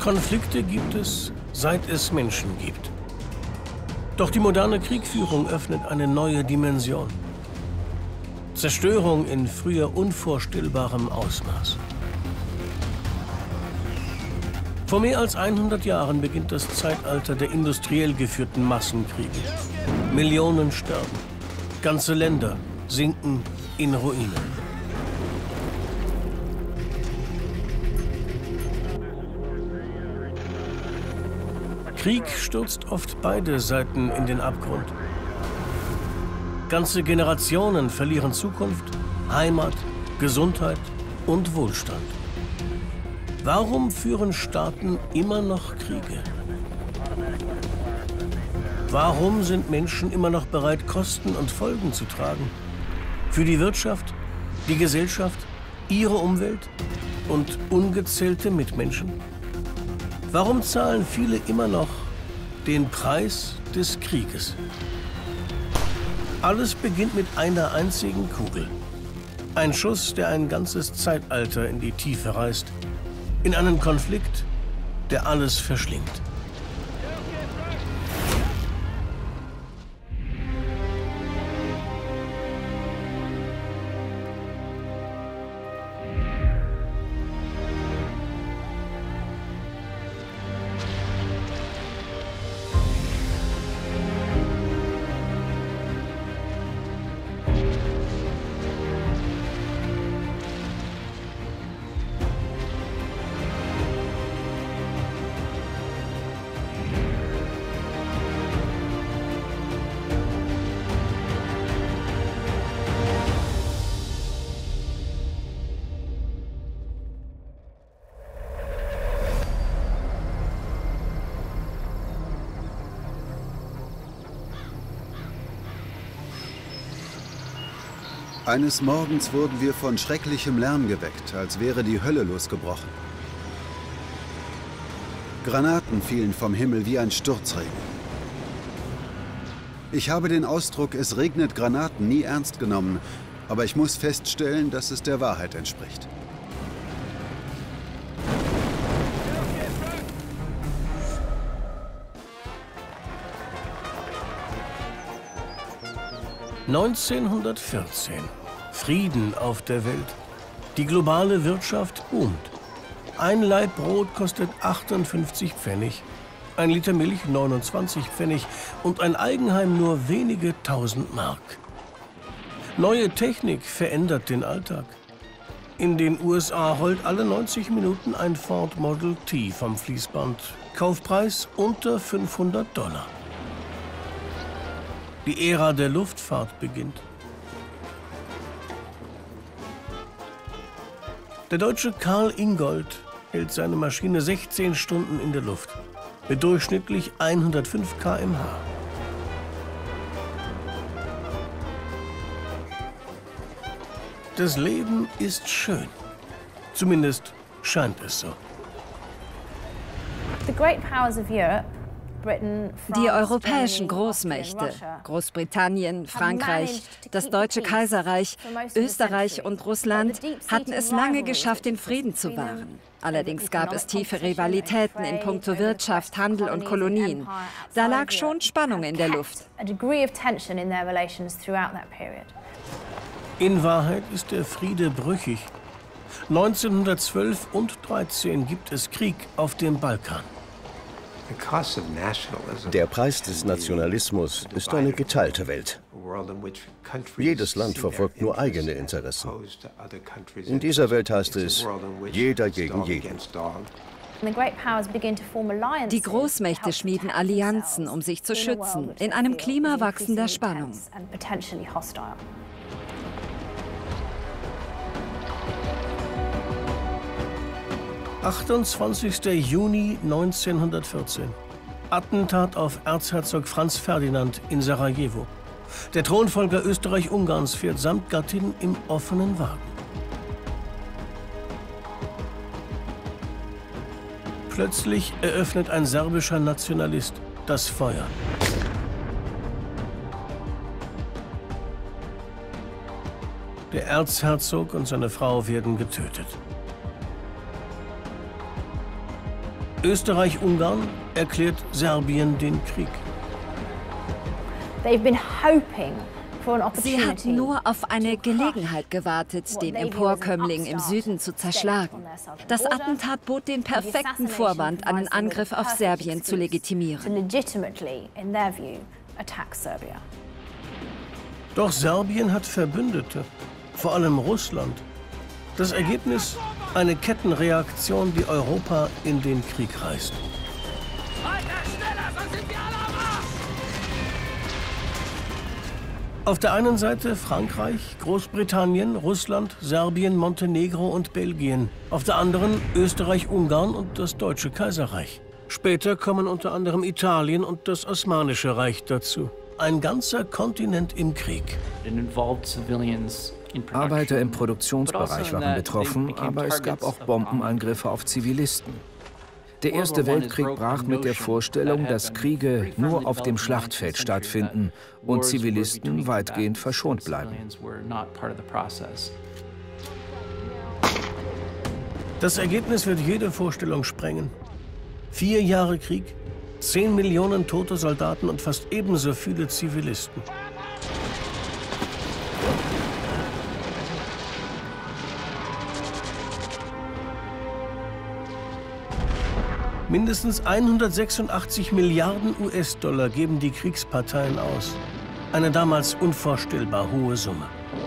Konflikte gibt es, seit es Menschen gibt. Doch die moderne Kriegführung öffnet eine neue Dimension. Zerstörung in früher unvorstellbarem Ausmaß. Vor mehr als 100 Jahren beginnt das Zeitalter der industriell geführten Massenkriege. Millionen sterben. Ganze Länder sinken in Ruinen. Krieg stürzt oft beide Seiten in den Abgrund. Ganze Generationen verlieren Zukunft, Heimat, Gesundheit und Wohlstand. Warum führen Staaten immer noch Kriege? Warum sind Menschen immer noch bereit, Kosten und Folgen zu tragen? Für die Wirtschaft, die Gesellschaft, ihre Umwelt und ungezählte Mitmenschen? Warum zahlen viele immer noch den Preis des Krieges? Alles beginnt mit einer einzigen Kugel. Ein Schuss, der ein ganzes Zeitalter in die Tiefe reißt. In einen Konflikt, der alles verschlingt. Eines Morgens wurden wir von schrecklichem Lärm geweckt, als wäre die Hölle losgebrochen. Granaten fielen vom Himmel wie ein Sturzregen. Ich habe den Ausdruck „Es regnet Granaten" nie ernst genommen, aber ich muss feststellen, dass es der Wahrheit entspricht. (1914). Frieden auf der Welt. Die globale Wirtschaft boomt. Ein Laib Brot kostet 58 Pfennig, ein Liter Milch 29 Pfennig und ein Eigenheim nur wenige tausend Mark. Neue Technik verändert den Alltag. In den USA rollt alle 90 Minuten ein Ford Model T vom Fließband. Kaufpreis unter $500. Die Ära der Luftfahrt beginnt. Der Deutsche Karl Ingold hält seine Maschine 16 Stunden in der Luft, mit durchschnittlich 105 km/h. Das Leben ist schön. Zumindest scheint es so. Die europäischen Großmächte, Großbritannien, Frankreich, das Deutsche Kaiserreich, Österreich und Russland, hatten es lange geschafft, den Frieden zu wahren. Allerdings gab es tiefe Rivalitäten in puncto Wirtschaft, Handel und Kolonien. Da lag schon Spannung in der Luft. In Wahrheit ist der Friede brüchig. 1912 und 1913 gibt es Krieg auf dem Balkan. Der Preis des Nationalismus ist eine geteilte Welt. Jedes Land verfolgt nur eigene Interessen. In dieser Welt heißt es, jeder gegen jeden. Die Großmächte schmieden Allianzen, um sich zu schützen, in einem Klima wachsender Spannung. 28. Juni 1914. Attentat auf Erzherzog Franz Ferdinand in Sarajevo. Der Thronfolger Österreich-Ungarns fährt samt Gattin im offenen Wagen. Plötzlich eröffnet ein serbischer Nationalist das Feuer. Der Erzherzog und seine Frau werden getötet. Österreich-Ungarn erklärt Serbien den Krieg. Sie hatten nur auf eine Gelegenheit gewartet, den Emporkömmling im Süden zu zerschlagen. Das Attentat bot den perfekten Vorwand, einen Angriff auf Serbien zu legitimieren. Doch Serbien hat Verbündete, vor allem Russland. Das Ergebnis? Eine Kettenreaktion, die Europa in den Krieg reißt. Auf der einen Seite Frankreich, Großbritannien, Russland, Serbien, Montenegro und Belgien. Auf der anderen Österreich-Ungarn und das Deutsche Kaiserreich. Später kommen unter anderem Italien und das Osmanische Reich dazu. Ein ganzer Kontinent im Krieg. Arbeiter im Produktionsbereich waren betroffen, aber es gab auch Bombenangriffe auf Zivilisten. Der Erste Weltkrieg brach mit der Vorstellung, dass Kriege nur auf dem Schlachtfeld stattfinden und Zivilisten weitgehend verschont bleiben. Das Ergebnis wird jede Vorstellung sprengen. 4 Jahre Krieg, 10 Millionen tote Soldaten und fast ebenso viele Zivilisten. Mindestens 186 Milliarden US-Dollar geben die Kriegsparteien aus. Eine damals unvorstellbar hohe Summe.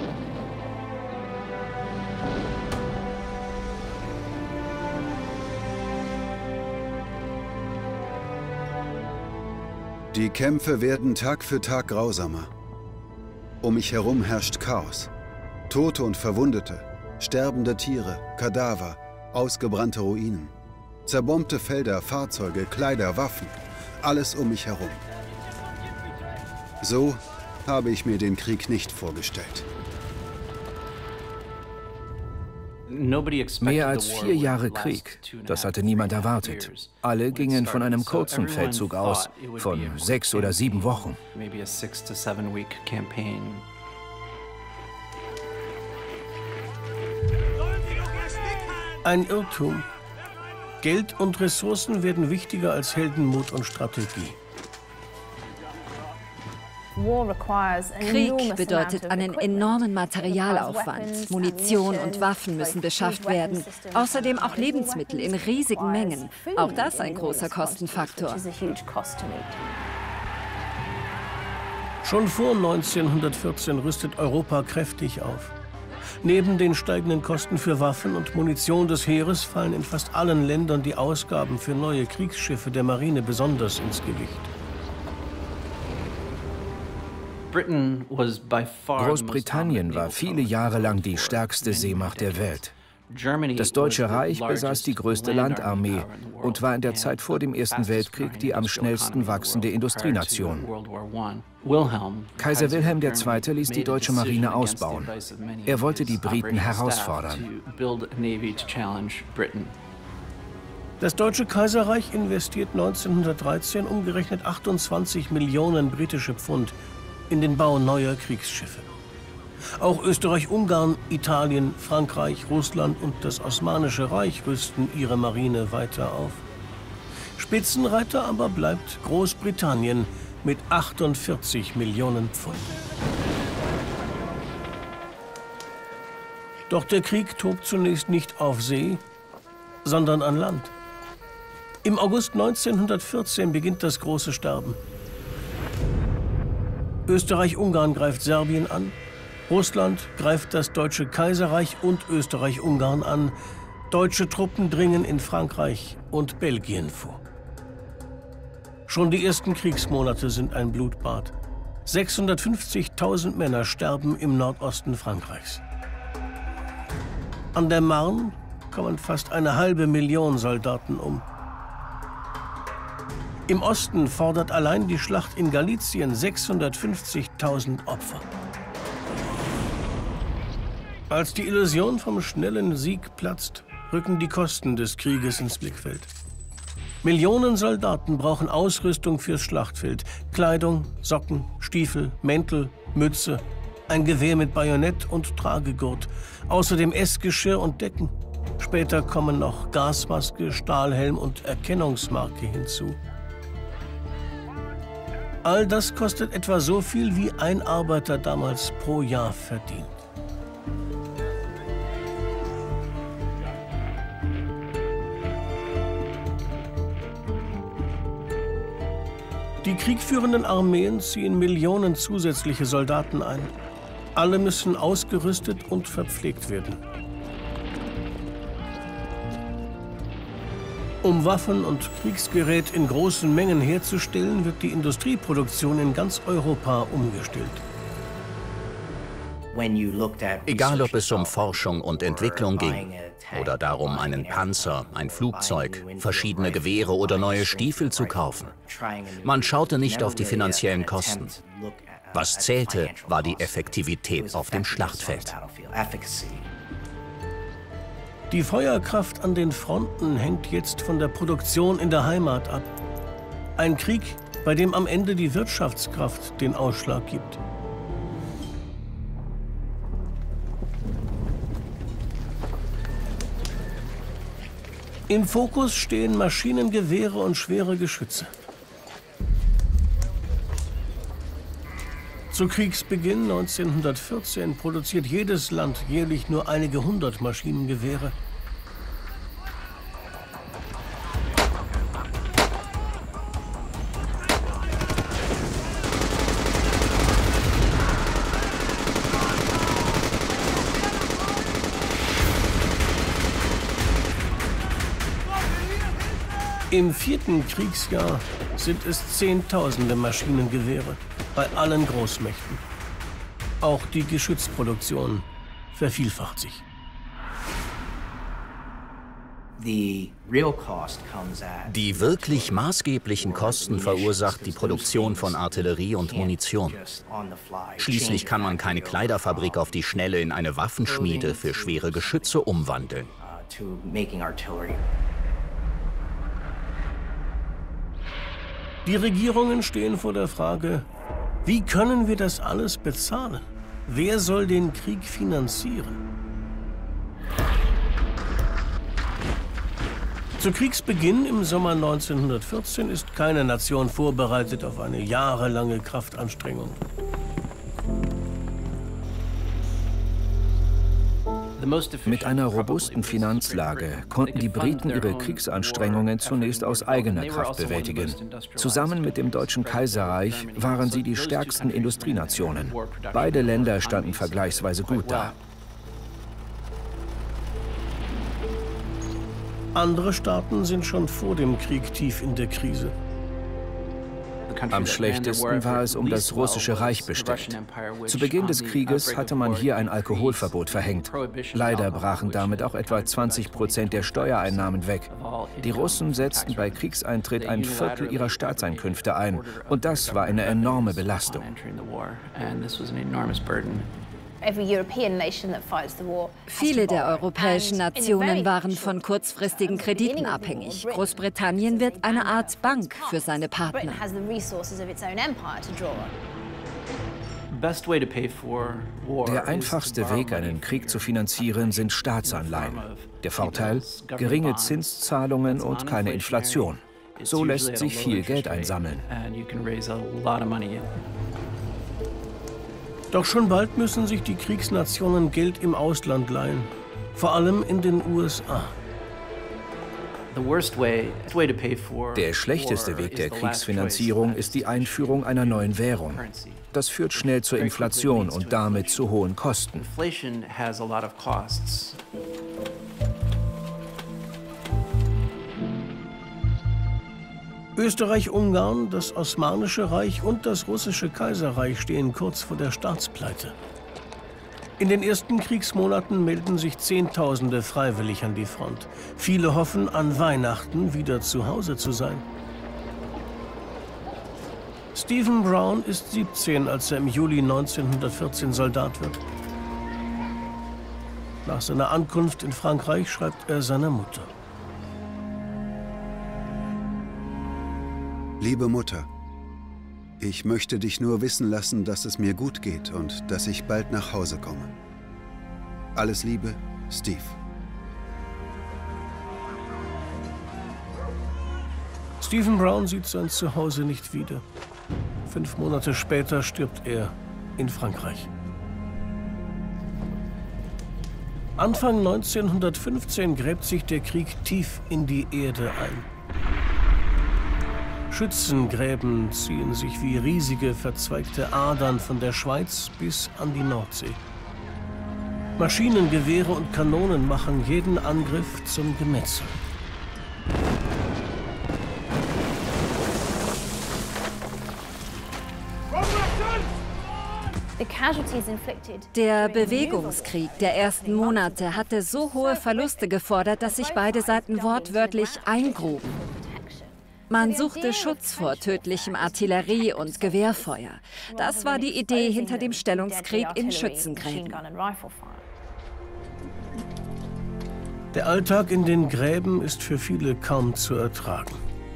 Die Kämpfe werden Tag für Tag grausamer. Um mich herum herrscht Chaos. Tote und Verwundete, sterbende Tiere, Kadaver, ausgebrannte Ruinen. Zerbombte Felder, Fahrzeuge, Kleider, Waffen. Alles um mich herum. So habe ich mir den Krieg nicht vorgestellt. Mehr als 4 Jahre Krieg, das hatte niemand erwartet. Alle gingen von einem kurzen Feldzug aus, von 6 oder 7 Wochen. Ein Irrtum. Geld und Ressourcen werden wichtiger als Heldenmut und Strategie. Krieg bedeutet einen enormen Materialaufwand. Munition und Waffen müssen beschafft werden. Außerdem auch Lebensmittel in riesigen Mengen. Auch das ein großer Kostenfaktor. Schon vor 1914 rüstet Europa kräftig auf. Neben den steigenden Kosten für Waffen und Munition des Heeres fallen in fast allen Ländern die Ausgaben für neue Kriegsschiffe der Marine besonders ins Gewicht. Großbritannien war viele Jahre lang die stärkste Seemacht der Welt. Das Deutsche Reich besaß die größte Landarmee und war in der Zeit vor dem Ersten Weltkrieg die am schnellsten wachsende Industrienation. Kaiser Wilhelm II. Ließ die deutsche Marine ausbauen. Er wollte die Briten herausfordern. Das Deutsche Kaiserreich investiert 1913 umgerechnet 28 Millionen britische Pfund in den Bau neuer Kriegsschiffe. Auch Österreich-Ungarn, Italien, Frankreich, Russland und das Osmanische Reich rüsten ihre Marine weiter auf. Spitzenreiter aber bleibt Großbritannien mit 48 Millionen Pfund. Doch der Krieg tobt zunächst nicht auf See, sondern an Land. Im August 1914 beginnt das große Sterben. Österreich-Ungarn greift Serbien an, Russland greift das Deutsche Kaiserreich und Österreich-Ungarn an. Deutsche Truppen dringen in Frankreich und Belgien vor. Schon die ersten Kriegsmonate sind ein Blutbad. 650.000 Männer sterben im Nordosten Frankreichs. An der Marne kommen fast 500.000 Soldaten um. Im Osten fordert allein die Schlacht in Galizien 650.000 Opfer. Als die Illusion vom schnellen Sieg platzt, rücken die Kosten des Krieges ins Blickfeld. Millionen Soldaten brauchen Ausrüstung fürs Schlachtfeld. Kleidung, Socken, Stiefel, Mäntel, Mütze, ein Gewehr mit Bajonett und Tragegurt. Außerdem Essgeschirr und Decken, Später kommen noch Gasmaske, Stahlhelm und Erkennungsmarke hinzu. All das kostet etwa so viel, wie ein Arbeiter damals pro Jahr verdient. Die kriegführenden Armeen ziehen Millionen zusätzliche Soldaten ein. Alle müssen ausgerüstet und verpflegt werden. Um Waffen und Kriegsgerät in großen Mengen herzustellen, wird die Industrieproduktion in ganz Europa umgestellt. Egal, ob es um Forschung und Entwicklung ging oder darum, einen Panzer, ein Flugzeug, verschiedene Gewehre oder neue Stiefel zu kaufen. Man schaute nicht auf die finanziellen Kosten. Was zählte, war die Effektivität auf dem Schlachtfeld. Die Feuerkraft an den Fronten hängt jetzt von der Produktion in der Heimat ab. Ein Krieg, bei dem am Ende die Wirtschaftskraft den Ausschlag gibt. Im Fokus stehen Maschinengewehre und schwere Geschütze. Zu Kriegsbeginn 1914 produziert jedes Land jährlich nur einige hundert Maschinengewehre. Im 4. Kriegsjahr sind es Zehntausende Maschinengewehre bei allen Großmächten. Auch die Geschützproduktion vervielfacht sich. Die wirklich maßgeblichen Kosten verursacht die Produktion von Artillerie und Munition. Schließlich kann man keine Kleiderfabrik auf die Schnelle in eine Waffenschmiede für schwere Geschütze umwandeln. Die Regierungen stehen vor der Frage, wie können wir das alles bezahlen? Wer soll den Krieg finanzieren? Zu Kriegsbeginn im Sommer 1914 ist keine Nation vorbereitet auf eine jahrelange Kraftanstrengung. Mit einer robusten Finanzlage konnten die Briten ihre Kriegsanstrengungen zunächst aus eigener Kraft bewältigen. Zusammen mit dem Deutschen Kaiserreich waren sie die stärksten Industrienationen. Beide Länder standen vergleichsweise gut da. Andere Staaten sind schon vor dem Krieg tief in der Krise. Am schlechtesten war es um das Russische Reich bestellt. Zu Beginn des Krieges hatte man hier ein Alkoholverbot verhängt. Leider brachen damit auch etwa 20% der Steuereinnahmen weg. Die Russen setzten bei Kriegseintritt ein Viertel ihrer Staatseinkünfte ein. Und das war eine enorme Belastung. Viele der europäischen Nationen waren von kurzfristigen Krediten abhängig. Großbritannien wird eine Art Bank für seine Partner. Der einfachste Weg, einen Krieg zu finanzieren, sind Staatsanleihen. Der Vorteil? Geringe Zinszahlungen und keine Inflation. So lässt sich viel Geld einsammeln. Doch schon bald müssen sich die Kriegsnationen Geld im Ausland leihen, vor allem in den USA. Der schlechteste Weg der Kriegsfinanzierung ist die Einführung einer neuen Währung. Das führt schnell zur Inflation und damit zu hohen Kosten. Österreich-Ungarn, das Osmanische Reich und das Russische Kaiserreich stehen kurz vor der Staatspleite. In den ersten Kriegsmonaten melden sich Zehntausende freiwillig an die Front. Viele hoffen, an Weihnachten wieder zu Hause zu sein. Stephen Brown ist 17, als er im Juli 1914 Soldat wird. Nach seiner Ankunft in Frankreich schreibt er seiner Mutter. Liebe Mutter, ich möchte dich nur wissen lassen, dass es mir gut geht und dass ich bald nach Hause komme. Alles Liebe, Steve. Stephen Brown sieht sein Zuhause nicht wieder. 5 Monate später stirbt er in Frankreich. Anfang 1915 gräbt sich der Krieg tief in die Erde ein. Schützengräben ziehen sich wie riesige verzweigte Adern von der Schweiz bis an die Nordsee. Maschinengewehre und Kanonen machen jeden Angriff zum Gemetzel. Der Bewegungskrieg der ersten Monate hatte so hohe Verluste gefordert, dass sich beide Seiten wortwörtlich eingruben. Man suchte Schutz vor tödlichem Artillerie- und Gewehrfeuer. Das war die Idee hinter dem Stellungskrieg in Schützengräben. Der Alltag in den Gräben ist für viele kaum zu ertragen.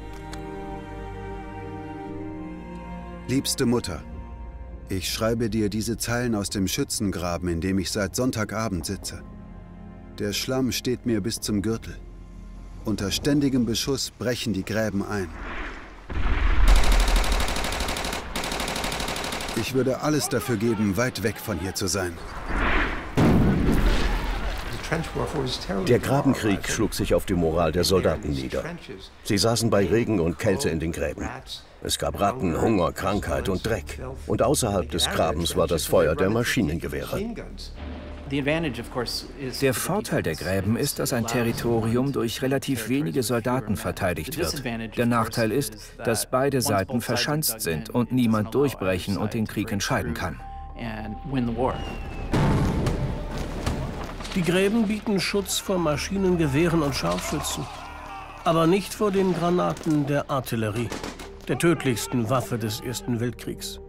Liebste Mutter, ich schreibe dir diese Zeilen aus dem Schützengraben, in dem ich seit Sonntagabend sitze. Der Schlamm steht mir bis zum Gürtel. Unter ständigem Beschuss brechen die Gräben ein. Ich würde alles dafür geben, weit weg von hier zu sein. Der Grabenkrieg schlug sich auf die Moral der Soldaten nieder. Sie saßen bei Regen und Kälte in den Gräben. Es gab Ratten, Hunger, Krankheit und Dreck. Und außerhalb des Grabens war das Feuer der Maschinengewehre. Der Vorteil der Gräben ist, dass ein Territorium durch relativ wenige Soldaten verteidigt wird. Der Nachteil ist, dass beide Seiten verschanzt sind und niemand durchbrechen und den Krieg entscheiden kann. Die Gräben bieten Schutz vor Maschinengewehren und Scharfschützen, aber nicht vor den Granaten der Artillerie, der tödlichsten Waffe des Ersten Weltkriegs.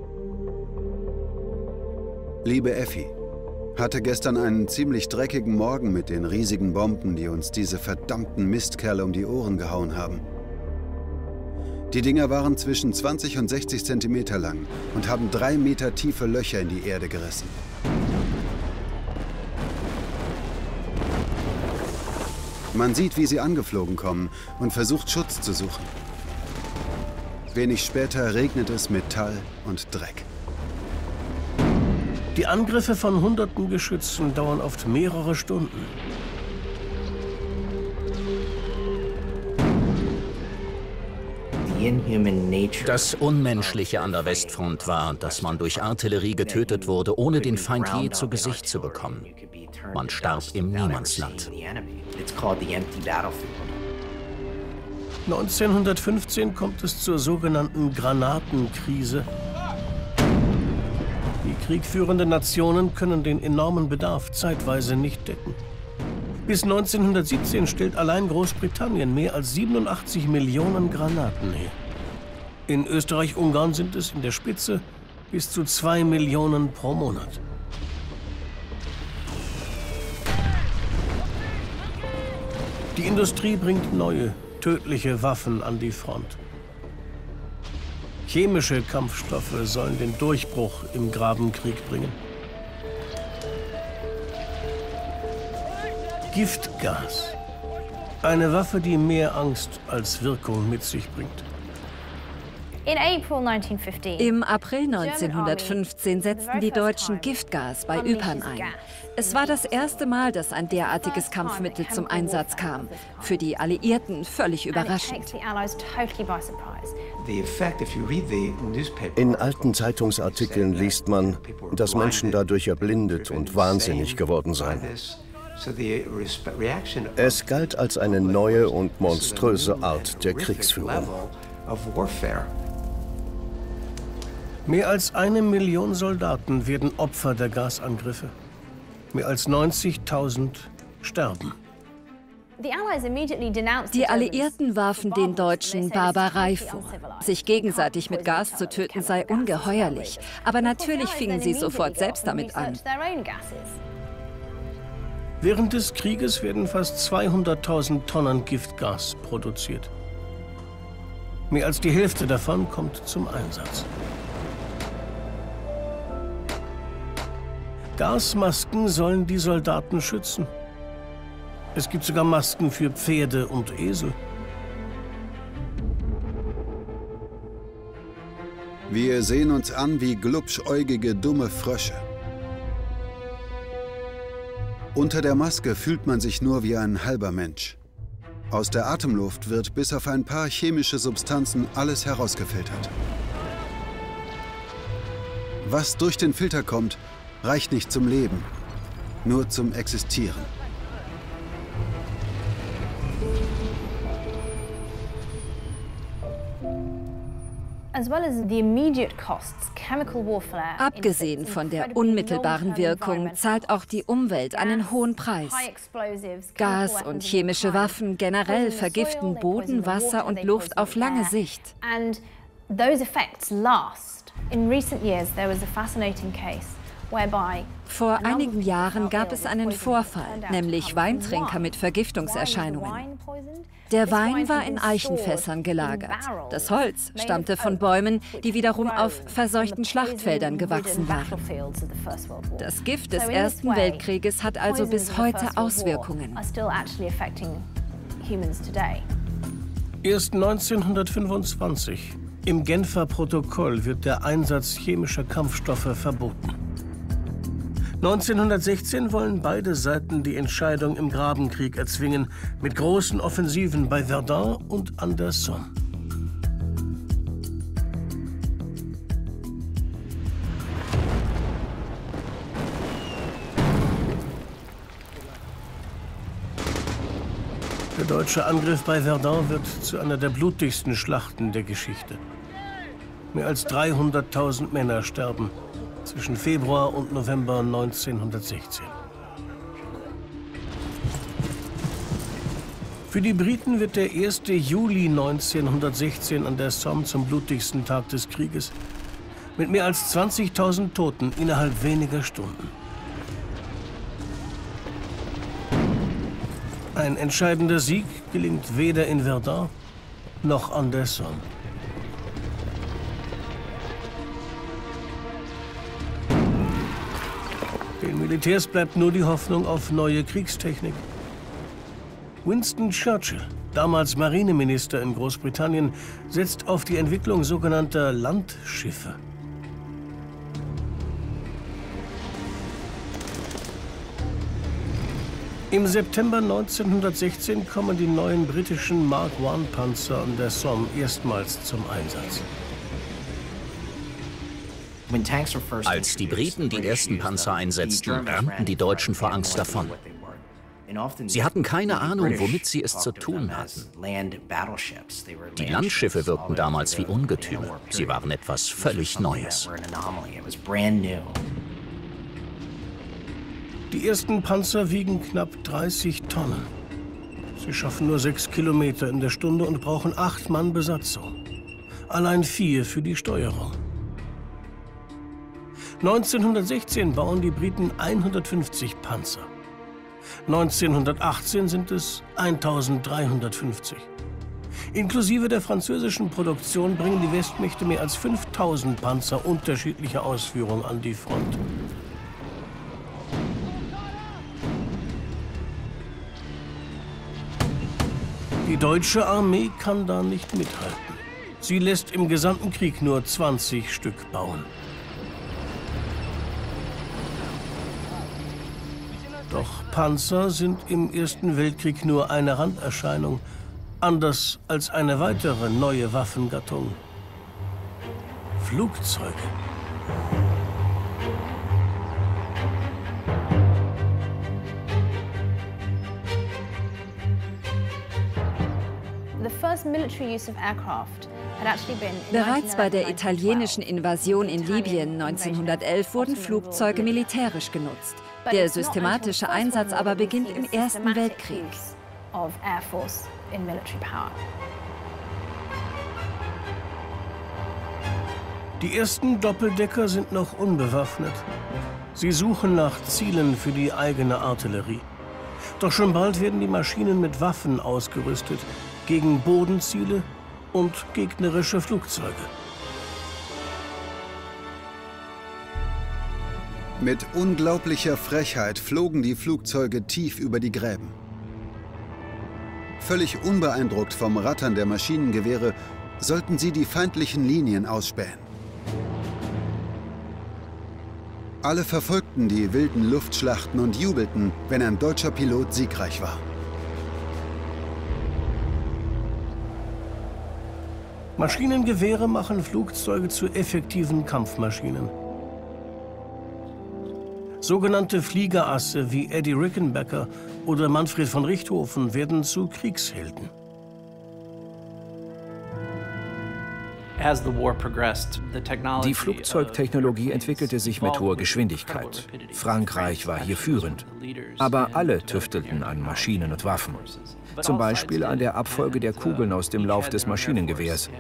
Liebe Effi, hatte gestern einen ziemlich dreckigen Morgen mit den riesigen Bomben, die uns diese verdammten Mistkerle um die Ohren gehauen haben. Die Dinger waren zwischen 20 und 60 Zentimeter lang und haben 3 Meter tiefe Löcher in die Erde gerissen. Man sieht, wie sie angeflogen kommen und versucht, Schutz zu suchen. Wenig später regnet es Metall und Dreck. Die Angriffe von hunderten Geschützen dauern oft mehrere Stunden. Das Unmenschliche an der Westfront war, dass man durch Artillerie getötet wurde, ohne den Feind je zu Gesicht zu bekommen. Man starb im Niemandsland. 1915 kommt es zur sogenannten Granatenkrise. Die kriegführenden Nationen können den enormen Bedarf zeitweise nicht decken. Bis 1917 stellt allein Großbritannien mehr als 87 Millionen Granaten her. In Österreich-Ungarn sind es in der Spitze bis zu 2 Millionen pro Monat. Die Industrie bringt neue, tödliche Waffen an die Front. Chemische Kampfstoffe sollen den Durchbruch im Grabenkrieg bringen. Giftgas. Eine Waffe, die mehr Angst als Wirkung mit sich bringt. Im April 1915 setzten die Deutschen Giftgas bei Ypern ein. Es war das erste Mal, dass ein derartiges Kampfmittel zum Einsatz kam. Für die Alliierten völlig überraschend. In alten Zeitungsartikeln liest man, dass Menschen dadurch erblindet und wahnsinnig geworden seien. Es galt als eine neue und monströse Art der Kriegsführung. Mehr als 1 Million Soldaten werden Opfer der Gasangriffe. Mehr als 90.000 sterben. Die Alliierten warfen den Deutschen Barbarei vor. Sich gegenseitig mit Gas zu töten sei ungeheuerlich. Aber natürlich fingen sie sofort selbst damit an. Während des Krieges werden fast 200.000 Tonnen Giftgas produziert. Mehr als die Hälfte davon kommt zum Einsatz. Gasmasken sollen die Soldaten schützen. Es gibt sogar Masken für Pferde und Esel. Wir sehen uns an wie glubschäugige, dumme Frösche. Unter der Maske fühlt man sich nur wie ein halber Mensch. Aus der Atemluft wird bis auf ein paar chemische Substanzen alles herausgefiltert. Was durch den Filter kommt, reicht nicht zum Leben, nur zum Existieren. Abgesehen von der unmittelbaren Wirkung zahlt auch die Umwelt einen hohen Preis. Gas und chemische Waffen generell vergiften Boden, Wasser und Luft auf lange Sicht. Vor einigen Jahren gab es einen Vorfall, nämlich Weintrinker mit Vergiftungserscheinungen. Der Wein war in Eichenfässern gelagert. Das Holz stammte von Bäumen, die wiederum auf verseuchten Schlachtfeldern gewachsen waren. Das Gift des Ersten Weltkrieges hat also bis heute Auswirkungen. Erst 1925 im Genfer Protokoll wird der Einsatz chemischer Kampfstoffe verboten. 1916 wollen beide Seiten die Entscheidung im Grabenkrieg erzwingen, mit großen Offensiven bei Verdun und an der Somme. Der deutsche Angriff bei Verdun wird zu einer der blutigsten Schlachten der Geschichte. Mehr als 300.000 Männer sterben zwischen Februar und November 1916. Für die Briten wird der 1. Juli 1916 an der Somme zum blutigsten Tag des Krieges, mit mehr als 20.000 Toten innerhalb weniger Stunden. Ein entscheidender Sieg gelingt weder in Verdun noch an der Somme. Den Militärs bleibt nur die Hoffnung auf neue Kriegstechnik. Winston Churchill, damals Marineminister in Großbritannien, setzt auf die Entwicklung sogenannter Landschiffe. Im September 1916 kommen die neuen britischen Mark I-Panzer an der Somme erstmals zum Einsatz. Als die Briten die ersten Panzer einsetzten, rannten die Deutschen vor Angst davon. Sie hatten keine Ahnung, womit sie es zu tun hatten. Die Landschiffe wirkten damals wie Ungetüme. Sie waren etwas völlig Neues. Die ersten Panzer wiegen knapp 30 Tonnen. Sie schaffen nur 6 Kilometer in der Stunde und brauchen 8 Mann Besatzung. Allein 4 für die Steuerung. 1916 bauen die Briten 150 Panzer. 1918 sind es 1350. Inklusive der französischen Produktion bringen die Westmächte mehr als 5000 Panzer unterschiedlicher Ausführung an die Front. Die deutsche Armee kann da nicht mithalten. Sie lässt im gesamten Krieg nur 20 Stück bauen. Doch Panzer sind im Ersten Weltkrieg nur eine Randerscheinung, anders als eine weitere neue Waffengattung: Flugzeuge. Bereits bei der italienischen Invasion in Libyen 1911 wurden Flugzeuge militärisch genutzt. Der systematische Einsatz aber beginnt im Ersten Weltkrieg. Die ersten Doppeldecker sind noch unbewaffnet. Sie suchen nach Zielen für die eigene Artillerie. Doch schon bald werden die Maschinen mit Waffen ausgerüstet, gegen Bodenziele und gegnerische Flugzeuge. Mit unglaublicher Frechheit flogen die Flugzeuge tief über die Gräben. Völlig unbeeindruckt vom Rattern der Maschinengewehre sollten sie die feindlichen Linien ausspähen. Alle verfolgten die wilden Luftschlachten und jubelten, wenn ein deutscher Pilot siegreich war. Maschinengewehre machen Flugzeuge zu effektiven Kampfmaschinen. Sogenannte Fliegerasse wie Eddie Rickenbacker oder Manfred von Richthofen werden zu Kriegshelden. Die Flugzeugtechnologie entwickelte sich mit hoher Geschwindigkeit. Frankreich war hier führend. Aber alle tüftelten an Maschinen und Waffen. Zum Beispiel an der Abfolge der Kugeln aus dem Lauf des Maschinengewehrs.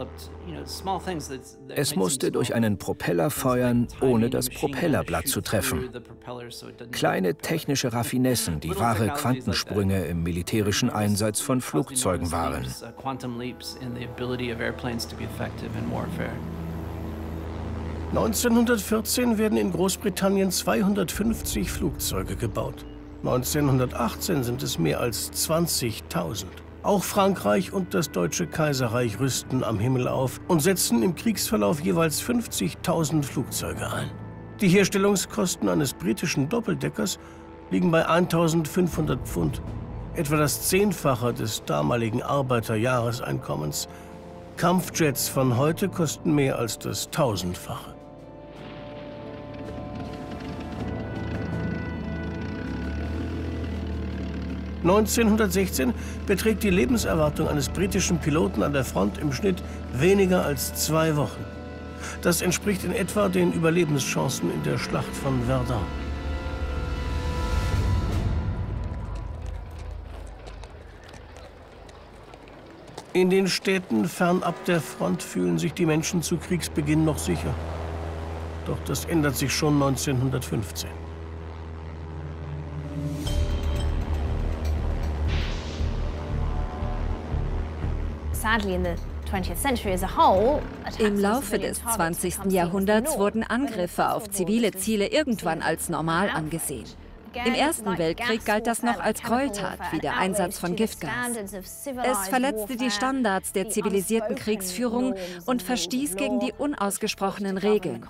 Es musste durch einen Propeller feuern, ohne das Propellerblatt zu treffen. Kleine technische Raffinessen, die wahre Quantensprünge im militärischen Einsatz von Flugzeugen waren. 1914 werden in Großbritannien 250 Flugzeuge gebaut. 1918 sind es mehr als 20.000. Auch Frankreich und das Deutsche Kaiserreich rüsten am Himmel auf und setzen im Kriegsverlauf jeweils 50.000 Flugzeuge ein. Die Herstellungskosten eines britischen Doppeldeckers liegen bei 1.500 Pfund, etwa das Zehnfache des damaligen Arbeiterjahreseinkommens. Kampfjets von heute kosten mehr als das Tausendfache. (1916) beträgt die Lebenserwartung eines britischen Piloten an der Front im Schnitt weniger als 2 Wochen. Das entspricht in etwa den Überlebenschancen in der Schlacht von Verdun. In den Städten fernab der Front fühlen sich die Menschen zu Kriegsbeginn noch sicher. Doch das ändert sich schon 1915. Im Laufe des 20. Jahrhunderts wurden Angriffe auf zivile Ziele irgendwann als normal angesehen. Im Ersten Weltkrieg galt das noch als Gräueltat, wie der Einsatz von Giftgas. Es verletzte die Standards der zivilisierten Kriegsführung und verstieß gegen die unausgesprochenen Regeln.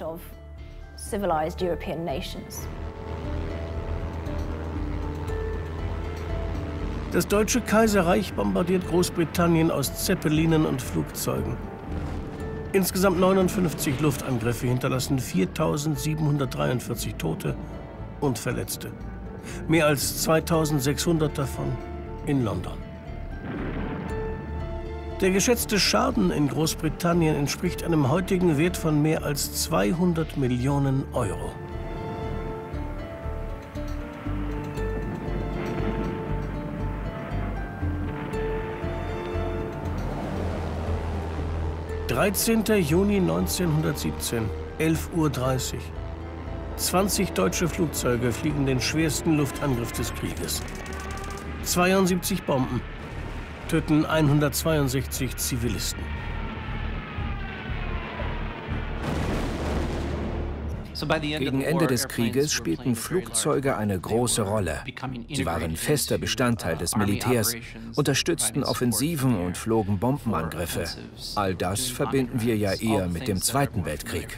Das Deutsche Kaiserreich bombardiert Großbritannien aus Zeppelinen und Flugzeugen. Insgesamt 59 Luftangriffe hinterlassen 4.743 Tote und Verletzte. Mehr als 2.600 davon in London. Der geschätzte Schaden in Großbritannien entspricht einem heutigen Wert von mehr als 200 Millionen Euro. (13. Juni 1917, 11:30 Uhr). 20 deutsche Flugzeuge fliegen den schwersten Luftangriff des Krieges. 72 Bomben töten 162 Zivilisten. Gegen Ende des Krieges spielten Flugzeuge eine große Rolle. Sie waren fester Bestandteil des Militärs, unterstützten Offensiven und flogen Bombenangriffe. All das verbinden wir ja eher mit dem Zweiten Weltkrieg.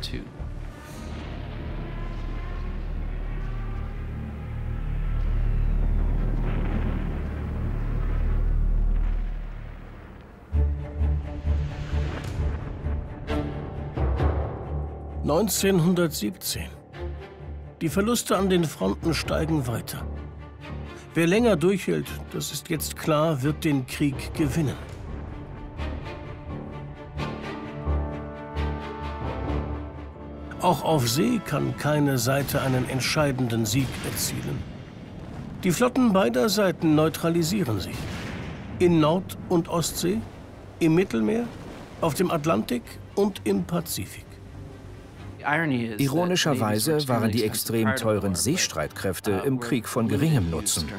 (1917) Die Verluste an den Fronten steigen weiter. Wer länger durchhält, das ist jetzt klar, wird den Krieg gewinnen. Auch auf See kann keine Seite einen entscheidenden Sieg erzielen. Die Flotten beider Seiten neutralisieren sich. In Nord- und Ostsee, im Mittelmeer, auf dem Atlantik und im Pazifik. Ironischerweise waren die extrem teuren Seestreitkräfte im Krieg von geringem Nutzen.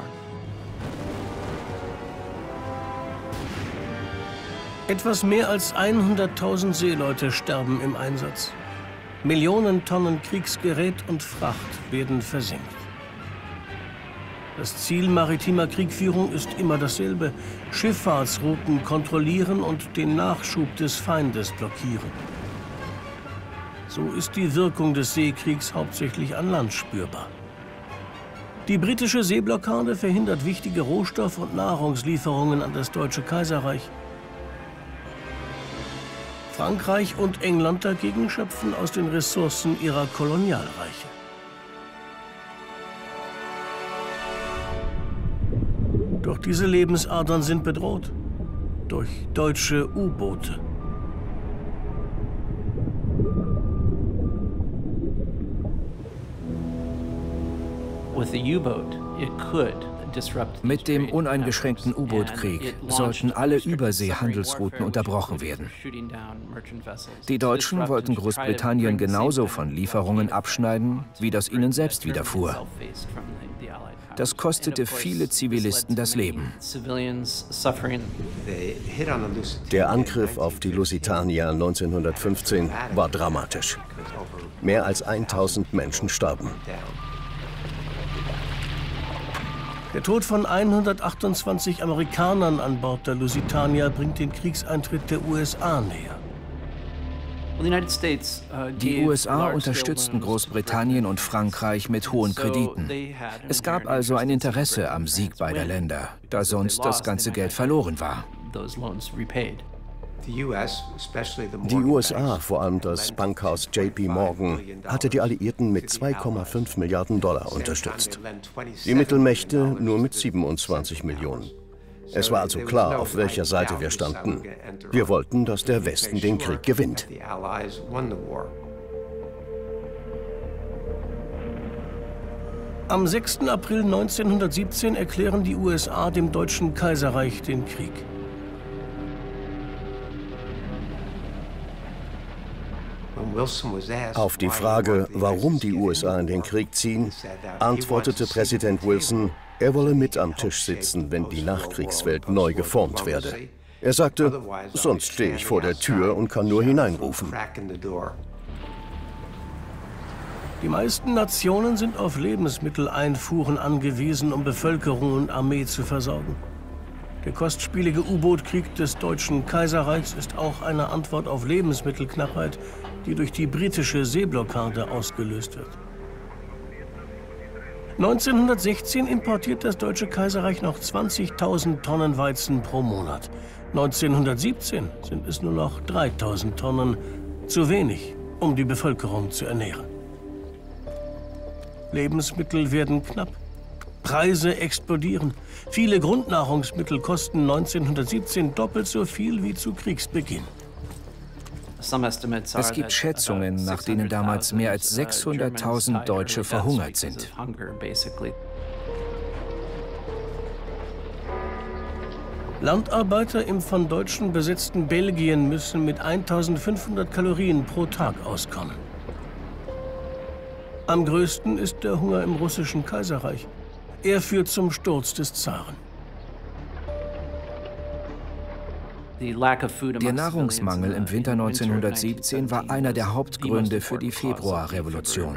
Etwas mehr als 100.000 Seeleute sterben im Einsatz. Millionen Tonnen Kriegsgerät und Fracht werden versenkt. Das Ziel maritimer Kriegführung ist immer dasselbe: Schifffahrtsrouten kontrollieren und den Nachschub des Feindes blockieren. So ist die Wirkung des Seekriegs hauptsächlich an Land spürbar. Die britische Seeblockade verhindert wichtige Rohstoff- und Nahrungslieferungen an das Deutsche Kaiserreich. Frankreich und England dagegen schöpfen aus den Ressourcen ihrer Kolonialreiche. Doch diese Lebensadern sind bedroht durch deutsche U-Boote. Mit dem uneingeschränkten U-Boot-Krieg sollten alle Überseehandelsrouten unterbrochen werden. Die Deutschen wollten Großbritannien genauso von Lieferungen abschneiden, wie das ihnen selbst widerfuhr. Das kostete viele Zivilisten das Leben. Der Angriff auf die Lusitania 1915 war dramatisch. Mehr als 1000 Menschen starben. Der Tod von 128 Amerikanern an Bord der Lusitania bringt den Kriegseintritt der USA näher. Die USA unterstützten Großbritannien und Frankreich mit hohen Krediten. Es gab also ein Interesse am Sieg beider Länder, da sonst das ganze Geld verloren war. Die USA, vor allem das Bankhaus JP Morgan, hatte die Alliierten mit 2,5 Milliarden Dollar unterstützt. Die Mittelmächte nur mit 27 Millionen. Es war also klar, auf welcher Seite wir standen. Wir wollten, dass der Westen den Krieg gewinnt. Am 6. April 1917 erklären die USA dem Deutschen Kaiserreich den Krieg. Auf die Frage, warum die USA in den Krieg ziehen, antwortete Präsident Wilson, er wolle mit am Tisch sitzen, wenn die Nachkriegswelt neu geformt werde. Er sagte, sonst stehe ich vor der Tür und kann nur hineinrufen. Die meisten Nationen sind auf Lebensmitteleinfuhren angewiesen, um Bevölkerung und Armee zu versorgen. Der kostspielige U-Boot-Krieg des Deutschen Kaiserreichs ist auch eine Antwort auf Lebensmittelknappheit, die durch die britische Seeblockade ausgelöst wird. 1916 importiert das Deutsche Kaiserreich noch 20.000 Tonnen Weizen pro Monat. 1917 sind es nur noch 3.000 Tonnen, zu wenig, um die Bevölkerung zu ernähren. Lebensmittel werden knapp. Preise explodieren. Viele Grundnahrungsmittel kosten 1917 doppelt so viel wie zu Kriegsbeginn. Es gibt Schätzungen, nach denen damals mehr als 600.000 Deutsche verhungert sind. Landarbeiter im von Deutschen besetzten Belgien müssen mit 1.500 Kalorien pro Tag auskommen. Am größten ist der Hunger im russischen Kaiserreich. Er führt zum Sturz des Zaren. Der Nahrungsmangel im Winter 1917 war einer der Hauptgründe für die Februarrevolution.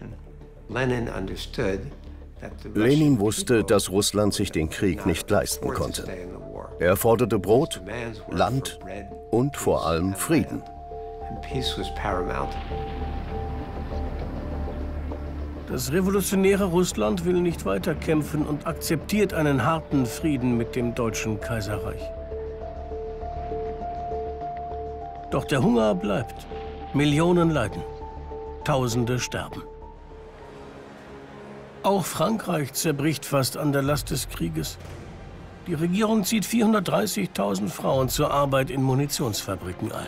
Lenin wusste, dass Russland sich den Krieg nicht leisten konnte. Er forderte Brot, Land und vor allem Frieden. Das revolutionäre Russland will nicht weiter kämpfen und akzeptiert einen harten Frieden mit dem Deutschen Kaiserreich. Doch der Hunger bleibt. Millionen leiden. Tausende sterben. Auch Frankreich zerbricht fast an der Last des Krieges. Die Regierung zieht 430.000 Frauen zur Arbeit in Munitionsfabriken ein.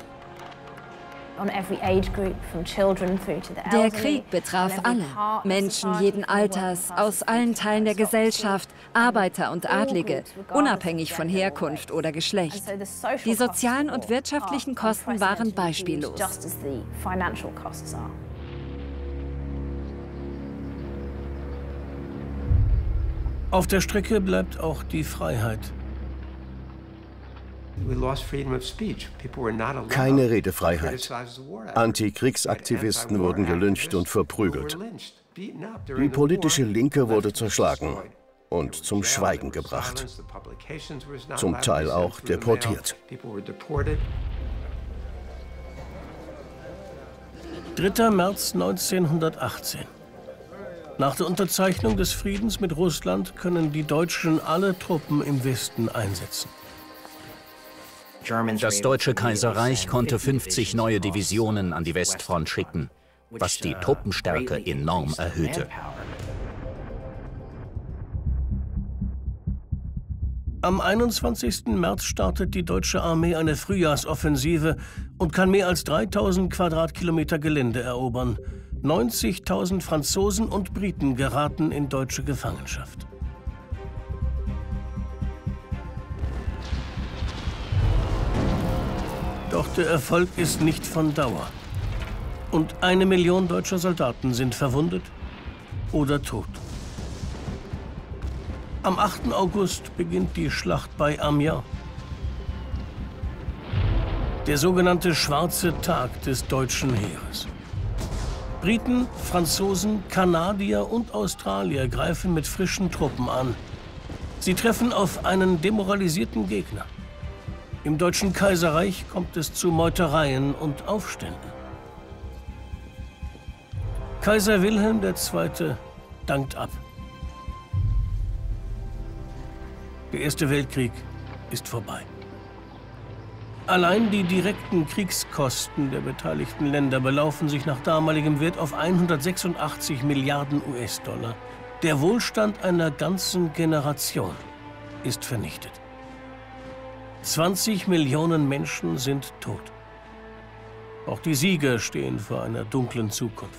Der Krieg betraf alle, Menschen jeden Alters, aus allen Teilen der Gesellschaft, Arbeiter und Adlige, unabhängig von Herkunft oder Geschlecht. Die sozialen und wirtschaftlichen Kosten waren beispiellos. Auf der Strecke bleibt auch die Freiheit. Keine Redefreiheit. Antikriegsaktivisten wurden gelyncht und verprügelt. Die politische Linke wurde zerschlagen und zum Schweigen gebracht. Zum Teil auch deportiert. 3. März 1918. Nach der Unterzeichnung des Friedens mit Russland können die Deutschen alle Truppen im Westen einsetzen. Das Deutsche Kaiserreich konnte 50 neue Divisionen an die Westfront schicken, was die Truppenstärke enorm erhöhte. Am 21. März startet die deutsche Armee eine Frühjahrsoffensive und kann mehr als 3000 Quadratkilometer Gelände erobern. 90.000 Franzosen und Briten geraten in deutsche Gefangenschaft. Doch der Erfolg ist nicht von Dauer. Und 1 Million deutscher Soldaten sind verwundet oder tot. Am 8. August beginnt die Schlacht bei Amiens. Der sogenannte Schwarze Tag des deutschen Heeres. Briten, Franzosen, Kanadier und Australier greifen mit frischen Truppen an. Sie treffen auf einen demoralisierten Gegner. Im Deutschen Kaiserreich kommt es zu Meutereien und Aufständen. Kaiser Wilhelm II. Dankt ab. Der Erste Weltkrieg ist vorbei. Allein die direkten Kriegskosten der beteiligten Länder belaufen sich nach damaligem Wert auf 186 Milliarden US-Dollar. Der Wohlstand einer ganzen Generation ist vernichtet. 20 Millionen Menschen sind tot. Auch die Sieger stehen vor einer dunklen Zukunft.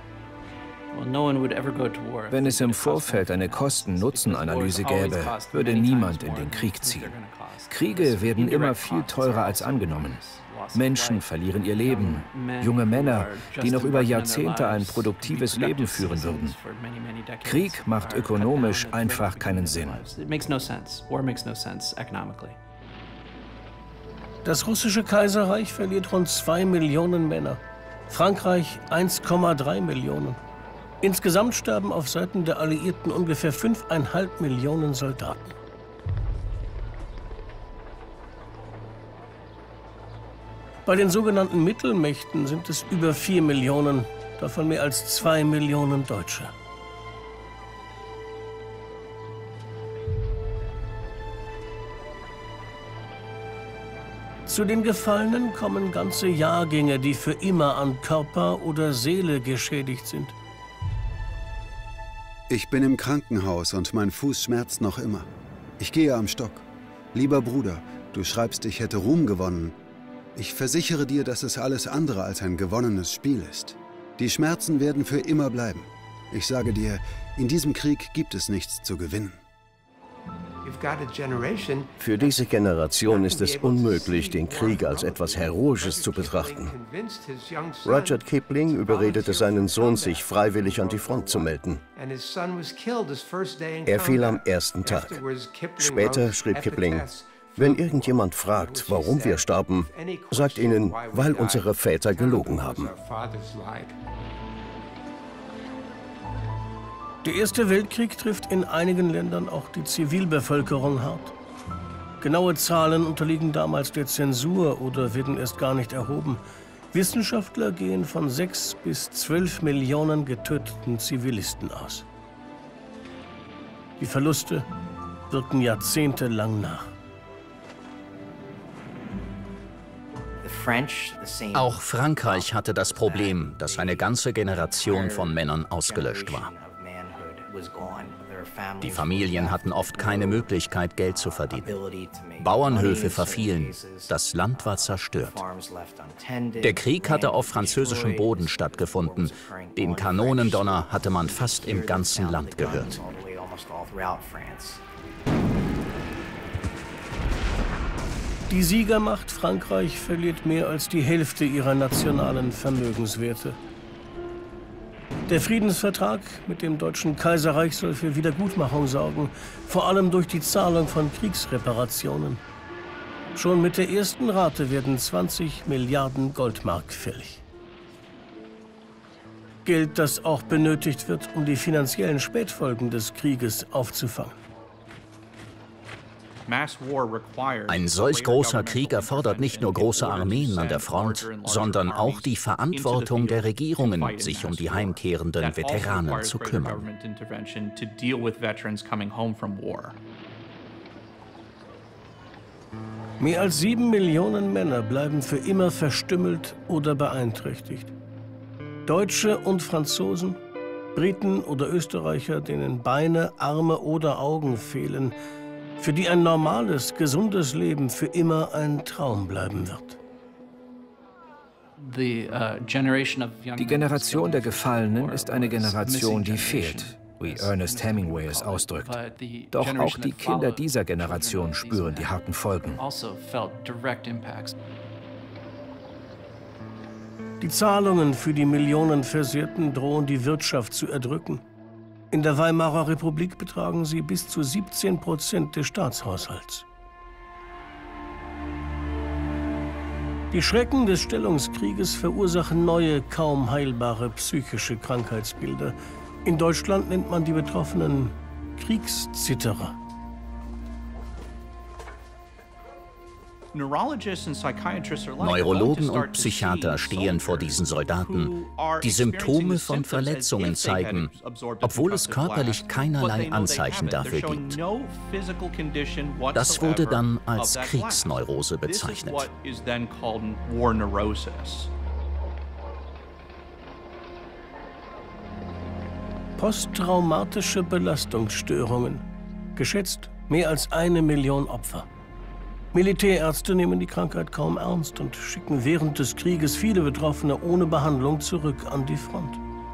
Wenn es im Vorfeld eine Kosten-Nutzen-Analyse gäbe, würde niemand in den Krieg ziehen. Kriege werden immer viel teurer als angenommen. Menschen verlieren ihr Leben, junge Männer, die noch über Jahrzehnte ein produktives Leben führen würden. Krieg macht ökonomisch einfach keinen Sinn. Das russische Kaiserreich verliert rund 2 Millionen Männer, Frankreich 1,3 Millionen. Insgesamt sterben auf Seiten der Alliierten ungefähr 5,5 Millionen Soldaten. Bei den sogenannten Mittelmächten sind es über 4 Millionen, davon mehr als 2 Millionen Deutsche. Zu den Gefallenen kommen ganze Jahrgänge, die für immer an Körper oder Seele geschädigt sind. Ich bin im Krankenhaus und mein Fuß schmerzt noch immer. Ich gehe am Stock. Lieber Bruder, du schreibst, ich hätte Ruhm gewonnen. Ich versichere dir, dass es alles andere als ein gewonnenes Spiel ist. Die Schmerzen werden für immer bleiben. Ich sage dir, in diesem Krieg gibt es nichts zu gewinnen. Für diese Generation ist es unmöglich, den Krieg als etwas Heroisches zu betrachten. Rudyard Kipling überredete seinen Sohn, sich freiwillig an die Front zu melden. Er fiel am ersten Tag. Später schrieb Kipling: Wenn irgendjemand fragt, warum wir starben, sagt ihnen, weil unsere Väter gelogen haben. Der Erste Weltkrieg trifft in einigen Ländern auch die Zivilbevölkerung hart. Genaue Zahlen unterliegen damals der Zensur oder werden erst gar nicht erhoben. Wissenschaftler gehen von 6 bis 12 Millionen getöteten Zivilisten aus. Die Verluste wirken jahrzehntelang nach. Auch Frankreich hatte das Problem, dass eine ganze Generation von Männern ausgelöscht war. Die Familien hatten oft keine Möglichkeit, Geld zu verdienen. Bauernhöfe verfielen, das Land war zerstört. Der Krieg hatte auf französischem Boden stattgefunden. Den Kanonendonner hatte man fast im ganzen Land gehört. Die Siegermacht Frankreich verliert mehr als die Hälfte ihrer nationalen Vermögenswerte. Der Friedensvertrag mit dem Deutschen Kaiserreich soll für Wiedergutmachung sorgen, vor allem durch die Zahlung von Kriegsreparationen. Schon mit der ersten Rate werden 20 Milliarden Goldmark fällig. Geld, das auch benötigt wird, um die finanziellen Spätfolgen des Krieges aufzufangen. Ein solch großer Krieg erfordert nicht nur große Armeen an der Front, sondern auch die Verantwortung der Regierungen, sich um die heimkehrenden Veteranen zu kümmern. Mehr als 7 Millionen Männer bleiben für immer verstümmelt oder beeinträchtigt. Deutsche und Franzosen, Briten oder Österreicher, denen Beine, Arme oder Augen fehlen, für die ein normales, gesundes Leben für immer ein Traum bleiben wird. Die Generation der Gefallenen ist eine Generation, die fehlt, wie Ernest Hemingway es ausdrückt. Doch auch die Kinder dieser Generation spüren die harten Folgen. Die Zahlungen für die Millionen Versehrten drohen die Wirtschaft zu erdrücken. In der Weimarer Republik betragen sie bis zu 17% des Staatshaushalts. Die Schrecken des Stellungskrieges verursachen neue, kaum heilbare psychische Krankheitsbilder. In Deutschland nennt man die Betroffenen Kriegszitterer. Neurologen und Psychiater stehen vor diesen Soldaten, die Symptome von Verletzungen zeigen, obwohl es körperlich keinerlei Anzeichen dafür gibt. Das wurde dann als Kriegsneurose bezeichnet. Posttraumatische Belastungsstörungen. Geschätzt mehr als 1 Million Opfer. Militärärzte nehmen die Krankheit kaum ernst und schicken während des Krieges viele Betroffene ohne Behandlung zurück an die Front.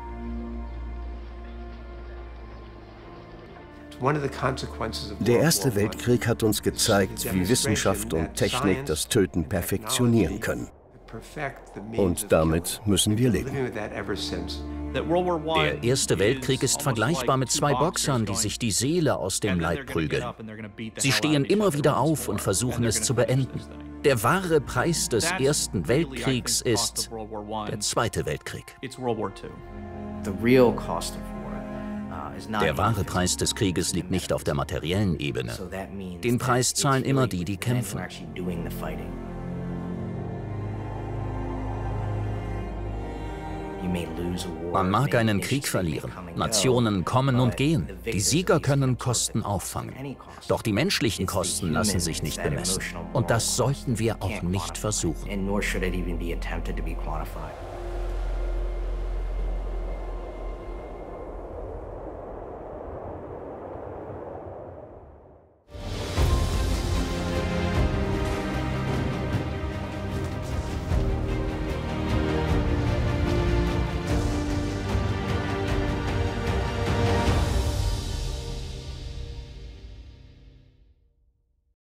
Der Erste Weltkrieg hat uns gezeigt, wie Wissenschaft und Technik das Töten perfektionieren können. Und damit müssen wir leben. Der Erste Weltkrieg ist vergleichbar mit 2 Boxern, die sich die Seele aus dem Leib prügeln. Sie stehen immer wieder auf und versuchen es zu beenden. Der wahre Preis des Ersten Weltkriegs ist der Zweite Weltkrieg. Der wahre Preis des Krieges liegt nicht auf der materiellen Ebene. Den Preis zahlen immer die, die kämpfen. Man mag einen Krieg verlieren, Nationen kommen und gehen, die Sieger können Kosten auffangen. Doch die menschlichen Kosten lassen sich nicht bemessen. Und das sollten wir auch nicht versuchen.